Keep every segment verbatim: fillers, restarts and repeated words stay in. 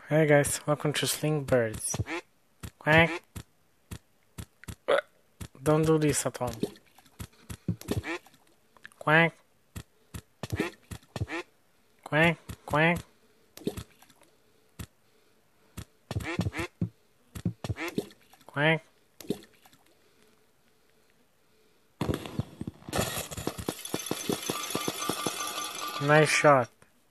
Hey guys, welcome to Sling Birds. Quack. Don't do this at home. Quack. Quack, quack. Quack. Nice shot.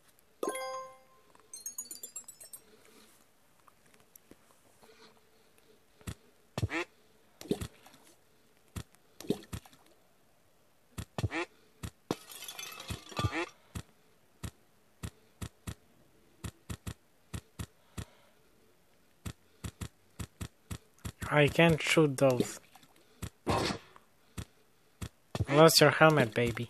I can't shoot those. Lost your helmet, baby.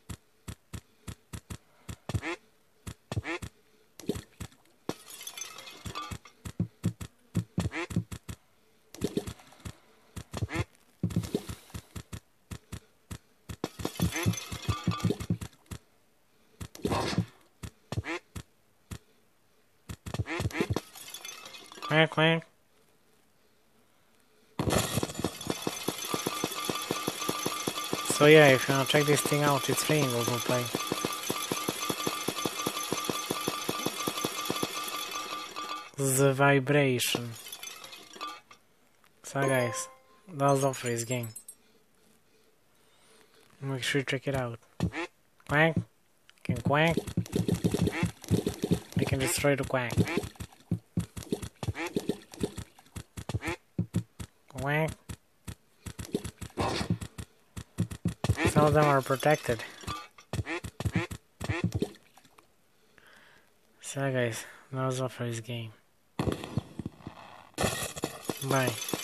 Quack, quack. So yeah, if you wanna check this thing out, it's free in Google Play. The vibration. So guys, that was all for this game. Make sure you check it out. Quack. Can quack. I can destroy the quack. Quack. Some of them are protected. So guys, that was all for this game. Bye.